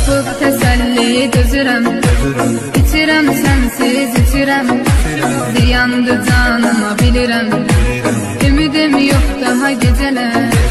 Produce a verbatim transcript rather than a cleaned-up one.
tapıb təsəlli dözürəm. İçirəm sənsiz içirəm, ziyandı canıma bilirəm. Ümidim yox daha gecələr.